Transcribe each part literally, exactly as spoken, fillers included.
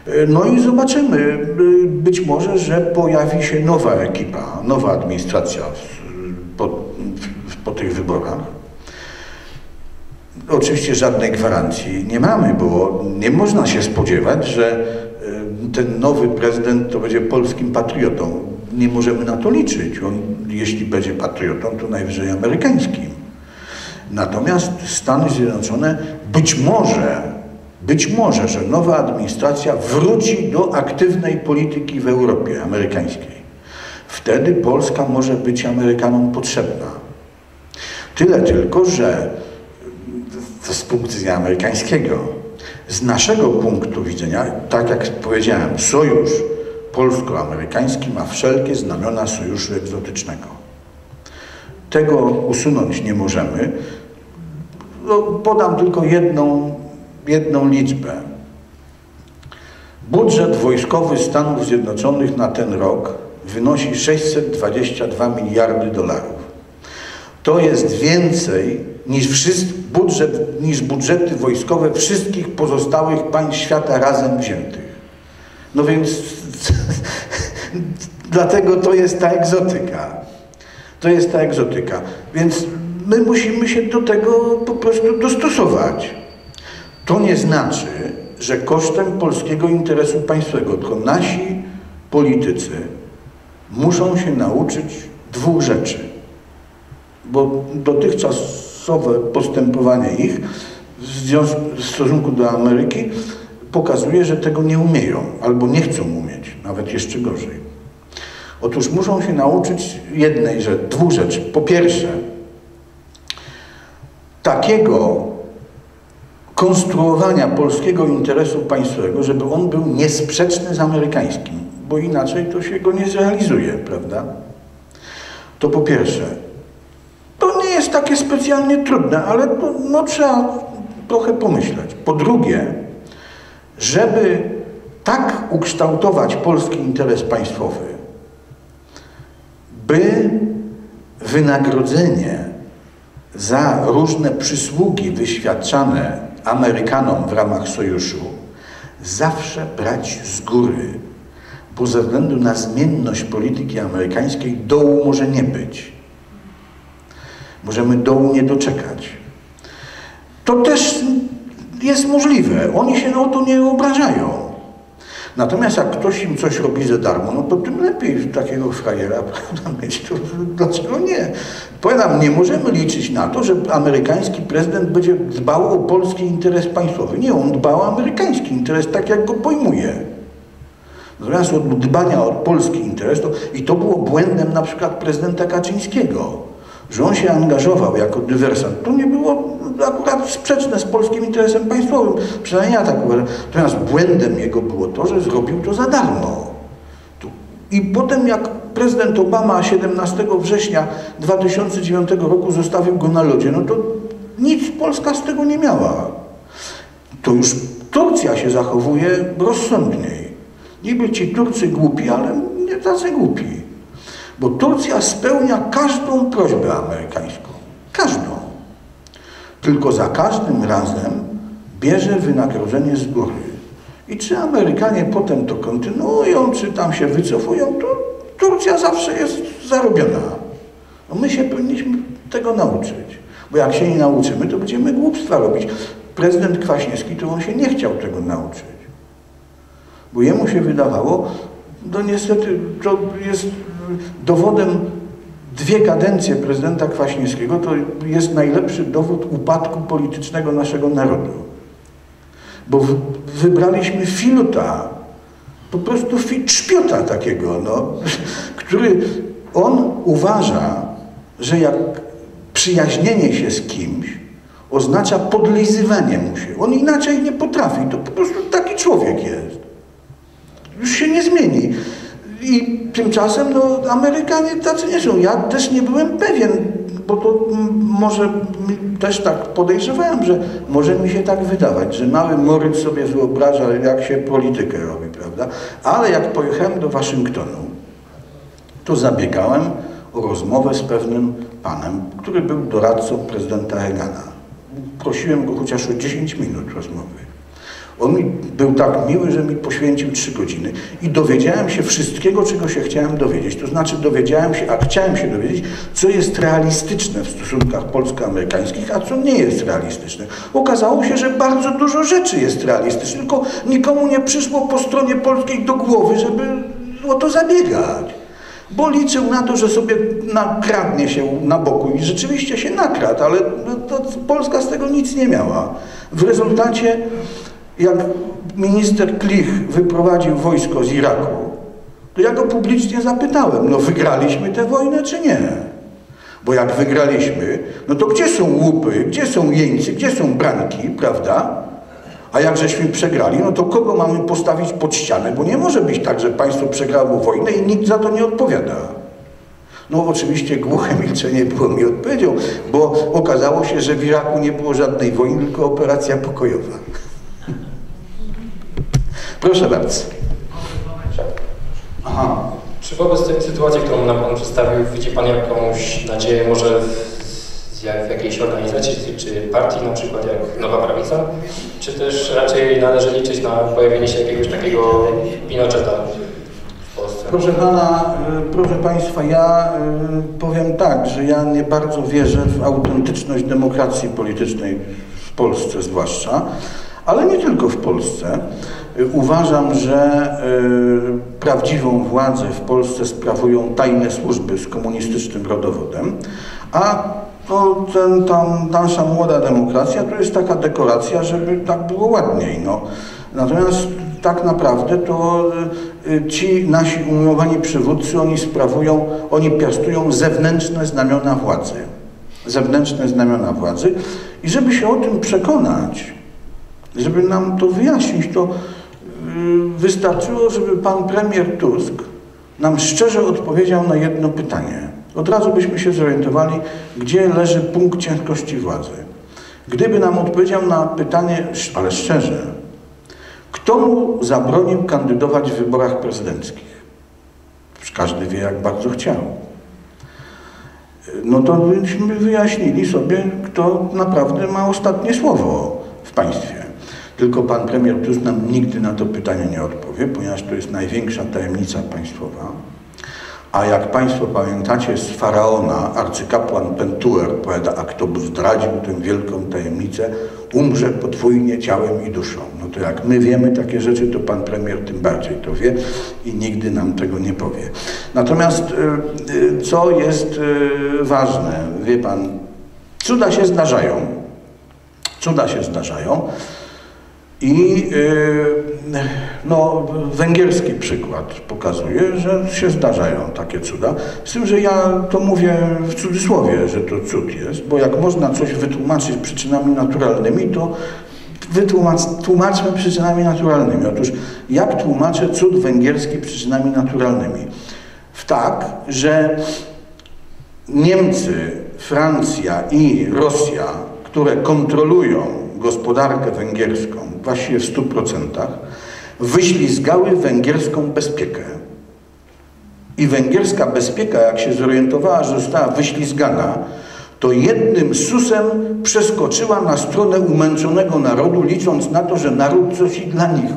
No i zobaczymy, być może, że pojawi się nowa ekipa, nowa administracja po, po tych wyborach. Oczywiście żadnej gwarancji nie mamy, bo nie można się spodziewać, że ten nowy prezydent to będzie polskim patriotą. Nie możemy na to liczyć. On, jeśli będzie patriotą, to najwyżej amerykańskim. Natomiast Stany Zjednoczone być może, być może, że nowa administracja wróci do aktywnej polityki w Europie amerykańskiej. Wtedy Polska może być Amerykanom potrzebna. Tyle tylko, że z punktu widzenia amerykańskiego, z naszego punktu widzenia, tak jak powiedziałem, sojusz polsko-amerykański ma wszelkie znamiona sojuszu egzotycznego. Tego usunąć nie możemy. No, podam tylko jedną, jedną liczbę. Budżet wojskowy Stanów Zjednoczonych na ten rok wynosi sześćset dwadzieścia dwa miliardy dolarów. To jest więcej niż, wszyscy, budżet, niż budżety wojskowe wszystkich pozostałych państw świata razem wziętych. No więc dlatego to jest ta egzotyka. To jest ta egzotyka. Więc my musimy się do tego po prostu dostosować. To nie znaczy, że kosztem polskiego interesu państwowego, tylko nasi politycy muszą się nauczyć dwóch rzeczy. Bo dotychczasowe postępowanie ich w, związku, w stosunku do Ameryki pokazuje, że tego nie umieją albo nie chcą umieć, nawet jeszcze gorzej. Otóż muszą się nauczyć jednej rzeczy, dwóch rzeczy. Po pierwsze, takiego konstruowania polskiego interesu państwowego, żeby on był niesprzeczny z amerykańskim, bo inaczej to się go nie zrealizuje, prawda? To po pierwsze. To nie jest takie specjalnie trudne, ale to, no, trzeba trochę pomyśleć. Po drugie, żeby tak ukształtować polski interes państwowy, by wynagrodzenie za różne przysługi wyświadczane Amerykanom w ramach sojuszu zawsze brać z góry, bo ze względu na zmienność polityki amerykańskiej dołu może nie być. Możemy dołu nie doczekać. To też jest możliwe. Oni się o to nie obrażają. Natomiast jak ktoś im coś robi za darmo, no to tym lepiej takiego frajera mieć. To dlaczego nie? Powiadam, nie możemy liczyć na to, że amerykański prezydent będzie dbał o polski interes państwowy. Nie, on dba o amerykański interes tak, jak go pojmuje. Natomiast od dbania o polski interes, to, i to było błędem na przykład prezydenta Kaczyńskiego, że on się angażował jako dywersant. To nie było akurat sprzeczne z polskim interesem państwowym. Przynajmniej ja tak uważam. Natomiast błędem jego było to, że zrobił to za darmo. I potem jak prezydent Obama siedemnastego września dwa tysiące dziewiątego roku zostawił go na lodzie, no to nic Polska z tego nie miała. To już Turcja się zachowuje rozsądniej. Niby ci Turcy głupi, ale nie tacy głupi. Bo Turcja spełnia każdą prośbę amerykańską. Każdą. Tylko za każdym razem bierze wynagrodzenie z góry. I czy Amerykanie potem to kontynuują, czy tam się wycofują, to Turcja zawsze jest zarobiona. No my się powinniśmy tego nauczyć. Bo jak się nie nauczymy, to będziemy głupstwa robić. Prezydent Kwaśniewski, to on się nie chciał tego nauczyć. Bo jemu się wydawało, no niestety to jest dowodem dwie kadencje prezydenta Kwaśniewskiego, to jest najlepszy dowód upadku politycznego naszego narodu. Bo wybraliśmy filuta, po prostu trzpiota takiego, no, który on uważa, że jak przyjaźnienie się z kimś oznacza podlizywanie mu się. On inaczej nie potrafi, to po prostu taki człowiek jest. Już się nie zmieni. I tymczasem no, Amerykanie tacy nie są. Ja też nie byłem pewien, bo to może też tak podejrzewałem, że może mi się tak wydawać, że mały Moryc sobie wyobraża, jak się politykę robi, prawda? Ale jak pojechałem do Waszyngtonu, to zabiegałem o rozmowę z pewnym panem, który był doradcą prezydenta Reagana. Prosiłem go chociaż o dziesięć minut rozmowy. On mi był tak miły, że mi poświęcił trzy godziny i dowiedziałem się wszystkiego, czego się chciałem dowiedzieć. To znaczy dowiedziałem się, a chciałem się dowiedzieć, co jest realistyczne w stosunkach polsko-amerykańskich, a co nie jest realistyczne. Okazało się, że bardzo dużo rzeczy jest realistycznych, tylko nikomu nie przyszło po stronie polskiej do głowy, żeby o to zabiegać. Bo liczył na to, że sobie nakradnie się na boku i rzeczywiście się nakradł, ale to Polska z tego nic nie miała. W rezultacie, jak minister Klich wyprowadził wojsko z Iraku, to ja go publicznie zapytałem, no wygraliśmy tę wojnę czy nie? Bo jak wygraliśmy, no to gdzie są łupy, gdzie są jeńcy, gdzie są branki, prawda? A jak żeśmy przegrali, no to kogo mamy postawić pod ścianę? Bo nie może być tak, że państwo przegrało wojnę i nikt za to nie odpowiada. No oczywiście głuche milczenie było mi odpowiedzią, bo okazało się, że w Iraku nie było żadnej wojny, tylko operacja pokojowa. Proszę bardzo. Aha. Czy wobec tej sytuacji, którą nam Pan przedstawił, widzi Pan jakąś nadzieję może w, w jakiejś organizacji czy partii, na przykład jak Nowa Prawica? Czy też raczej należy liczyć na pojawienie się jakiegoś takiego Pinocheta w Polsce? Proszę Pana, proszę Państwa, ja powiem tak, że ja nie bardzo wierzę w autentyczność demokracji politycznej w Polsce zwłaszcza, ale nie tylko w Polsce. Uważam, że y, prawdziwą władzę w Polsce sprawują tajne służby z komunistycznym rodowodem, a to, ten, tam, nasza młoda demokracja to jest taka dekoracja, żeby tak było ładniej. No. Natomiast tak naprawdę to y, ci nasi umiłowani przywódcy, oni sprawują, oni piastują zewnętrzne znamiona władzy. Zewnętrzne znamiona władzy. I żeby się o tym przekonać, żeby nam to wyjaśnić, to wystarczyło, żeby pan premier Tusk nam szczerze odpowiedział na jedno pytanie. Od razu byśmy się zorientowali, gdzie leży punkt ciężkości władzy. Gdyby nam odpowiedział na pytanie, ale szczerze, kto mu zabronił kandydować w wyborach prezydenckich? Przecież każdy wie, jak bardzo chciał. No to byśmy wyjaśnili sobie, kto naprawdę ma ostatnie słowo w państwie. Tylko pan premier Tusk nam nigdy na to pytanie nie odpowie, ponieważ to jest największa tajemnica państwowa. A jak państwo pamiętacie z Faraona, arcykapłan Pentuer powiada, a kto by zdradził tę wielką tajemnicę, umrze podwójnie ciałem i duszą. No to jak my wiemy takie rzeczy, to pan premier tym bardziej to wie i nigdy nam tego nie powie. Natomiast co jest ważne, wie pan, cuda się zdarzają. Cuda się zdarzają. I yy, no, węgierski przykład pokazuje, że się zdarzają takie cuda. Z tym, że ja to mówię w cudzysłowie, że to cud jest, bo jak można coś wytłumaczyć przyczynami naturalnymi, to wytłumacz, tłumaczmy przyczynami naturalnymi. Otóż jak tłumaczę cud węgierski przyczynami naturalnymi? W tak, że Niemcy, Francja i Rosja, które kontrolują gospodarkę węgierską właściwie w stu procentach, wyślizgały węgierską bezpiekę. I węgierska bezpieka, jak się zorientowała, że została wyślizgana, to jednym susem przeskoczyła na stronę umęczonego narodu, licząc na to, że naród coś i dla nich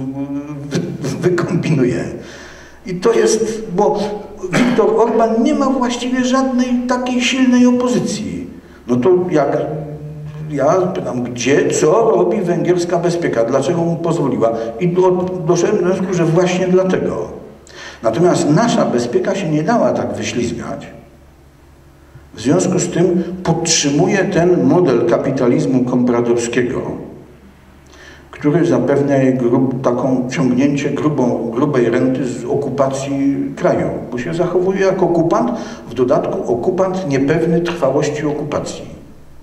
wykombinuje. I to jest, bo Viktor Orban nie ma właściwie żadnej takiej silnej opozycji. No to jak ja pytam, gdzie, co robi węgierska bezpieka, dlaczego mu pozwoliła? I do, doszedłem do wniosku, że właśnie dlatego. Natomiast nasza bezpieka się nie dała tak wyślizgać. W związku z tym podtrzymuje ten model kapitalizmu kompradorskiego, który zapewnia jej grub, taką ciągnięcie grubą, grubej renty z okupacji kraju, bo się zachowuje jak okupant, w dodatku okupant niepewny trwałości okupacji.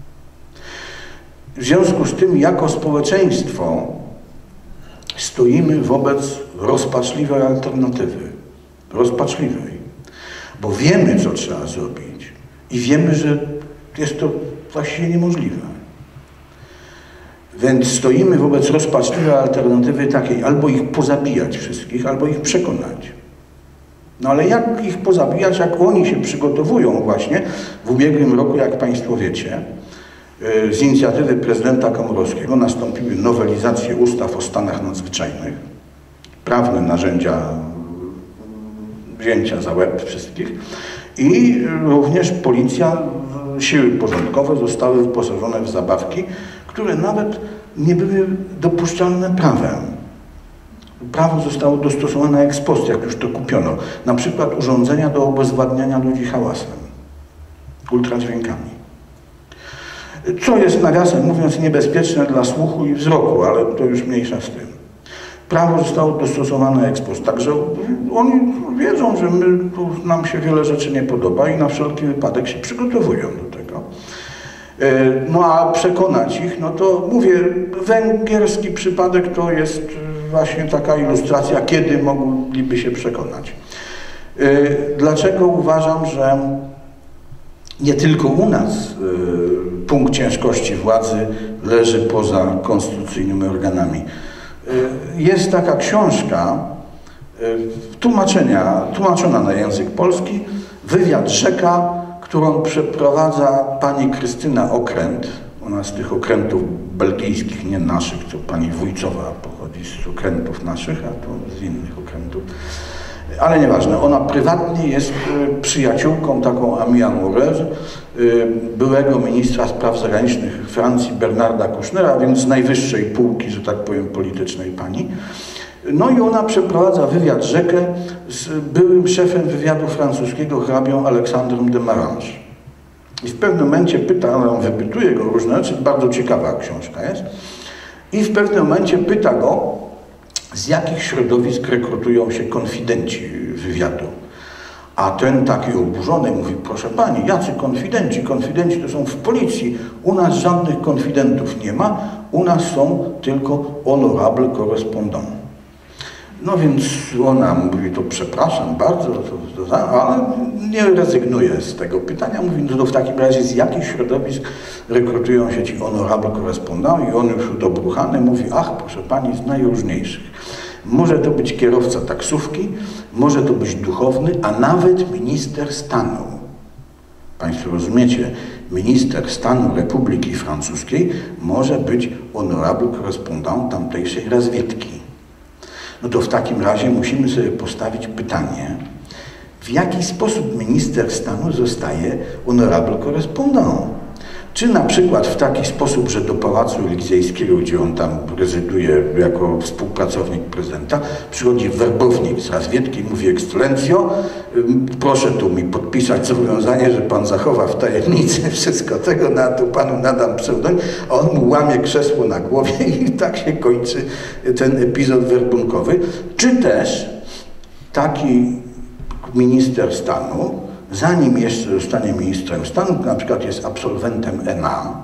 W związku z tym jako społeczeństwo stoimy wobec rozpaczliwej alternatywy. Rozpaczliwej. Bo wiemy, co trzeba zrobić i wiemy, że jest to właściwie niemożliwe. Więc stoimy wobec rozpaczliwej alternatywy takiej, albo ich pozabijać wszystkich, albo ich przekonać. No ale jak ich pozabijać, jak oni się przygotowują właśnie w ubiegłym roku, jak Państwo wiecie, z inicjatywy prezydenta Komorowskiego nastąpiły nowelizacje ustaw o stanach nadzwyczajnych, prawne narzędzia wzięcia za łeb wszystkich i również policja, siły porządkowe zostały wyposażone w zabawki, które nawet nie były dopuszczalne prawem. Prawo zostało dostosowane ex post, jak już to kupiono. Na przykład urządzenia do obezwładniania ludzi hałasem, ultradźwiękami. Co jest, nawiasem mówiąc, niebezpieczne dla słuchu i wzroku, ale to już mniejsza z tym. Prawo zostało dostosowane ex post, także oni wiedzą, że my, tu nam się wiele rzeczy nie podoba i na wszelki wypadek się przygotowują do tego. No a przekonać ich, no to mówię, węgierski przypadek to jest właśnie taka ilustracja, kiedy mogliby się przekonać. Dlaczego uważam, że nie tylko u nas punkt ciężkości władzy leży poza konstytucyjnymi organami. Jest taka książka tłumaczenia, tłumaczona na język polski, Wywiad Rzeka, którą przeprowadza pani Krystyna Okręt. Ona z tych okrętów belgijskich, nie naszych, to pani Wójcowa pochodzi z okrętów naszych, a to z innych okrętów. Ale nieważne, ona prywatnie jest przyjaciółką taką ami amoureux byłego ministra spraw zagranicznych Francji Bernarda Kouchnera, więc z najwyższej półki, że tak powiem, politycznej pani. No i ona przeprowadza wywiad rzekę z byłym szefem wywiadu francuskiego hrabią Aleksandrem de Marange. I w pewnym momencie pyta, on wypytuje go różne rzeczy, bardzo ciekawa książka jest, i w pewnym momencie pyta go, z jakich środowisk rekrutują się konfidenci wywiadu. A ten taki oburzony mówi, proszę pani, jacy konfidenci? Konfidenci to są w policji. U nas żadnych konfidentów nie ma, u nas są tylko honorable correspondants. No więc ona mówi, to przepraszam bardzo, to, to, ale nie rezygnuje z tego pytania. Mówi, no to w takim razie z jakich środowisk rekrutują się ci honorable correspondants? I on już udobruchany mówi, ach, proszę pani, z najróżniejszych. Może to być kierowca taksówki, może to być duchowny, a nawet minister stanu. Państwo rozumiecie, minister stanu Republiki Francuskiej może być honorable correspondant tamtejszej razwiedki. No to w takim razie musimy sobie postawić pytanie, w jaki sposób minister stanu zostaje honorable correspondant? Czy na przykład w taki sposób, że do Pałacu Elizejskiego, gdzie on tam rezyduje jako współpracownik prezydenta, przychodzi werbownik z razwiedki i mówi, ekscelencjo, proszę tu mi podpisać zobowiązanie, że pan zachowa w tajemnicy wszystko tego, na to panu nadam pseudonim, a on mu łamie krzesło na głowie i tak się kończy ten epizod werbunkowy. Czy też taki minister stanu, zanim jeszcze zostanie ministrem stanu, na przykład jest absolwentem N A,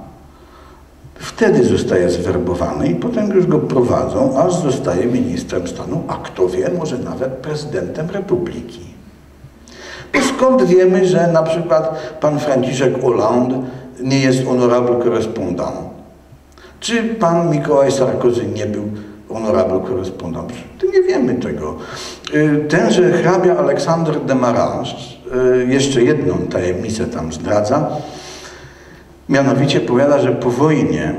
wtedy zostaje zwerbowany i potem już go prowadzą, aż zostaje ministrem stanu, a kto wie, może nawet prezydentem republiki. Bo skąd wiemy, że na przykład pan Franciszek Hollande nie jest honorable correspondant? Czy pan Mikołaj Sarkozy nie był honorable correspondant? Nie wiemy tego. Tenże hrabia Aleksander de Marange jeszcze jedną tajemnicę tam zdradza. Mianowicie powiada, że po wojnie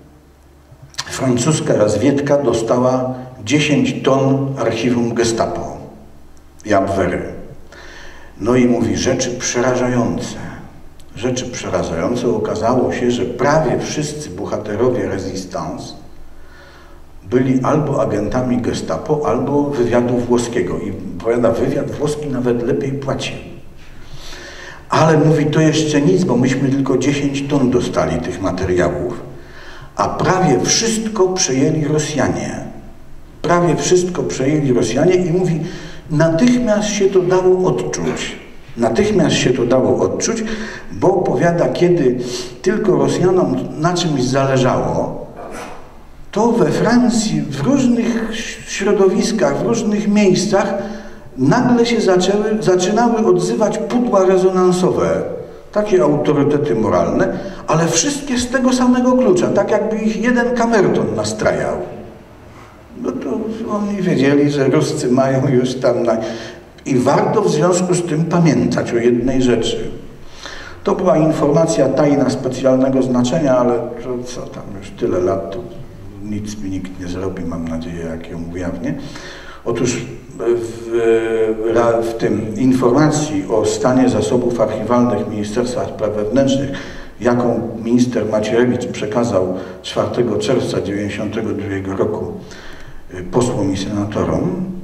francuska razwiedka dostała dziesięć ton archiwum Gestapo i Abwehry. No i mówi, rzeczy przerażające. Rzeczy przerażające. Okazało się, że prawie wszyscy bohaterowie Resistance byli albo agentami Gestapo, albo wywiadu włoskiego. I powiada, wywiad włoski nawet lepiej płacił. Ale mówi, to jeszcze nic, bo myśmy tylko dziesięć ton dostali tych materiałów, a prawie wszystko przejęli Rosjanie. Prawie wszystko przejęli Rosjanie i mówi, natychmiast się to dało odczuć. Natychmiast się to dało odczuć, bo powiada, kiedy tylko Rosjanom na czymś zależało, to we Francji, w różnych środowiskach, w różnych miejscach nagle się zaczęły, zaczynały odzywać pudła rezonansowe, takie autorytety moralne, ale wszystkie z tego samego klucza, tak jakby ich jeden kamerton nastrajał. No to oni wiedzieli, że Ruscy mają już tam... Na... I warto w związku z tym pamiętać o jednej rzeczy. To była informacja tajna specjalnego znaczenia, ale to co tam, już tyle lat, to nic mi nikt nie zrobi, mam nadzieję, jak ją ujawnię. Otóż w, w tym informacji o stanie zasobów archiwalnych Ministerstwa Spraw Wewnętrznych, jaką minister Macierewicz przekazał czwartego czerwca tysiąc dziewięćset dziewięćdziesiątego drugiego roku posłom i senatorom,